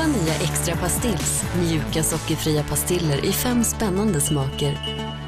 nya extra pastills, mjuka sockerfria pastiller i 5 spännande smaker.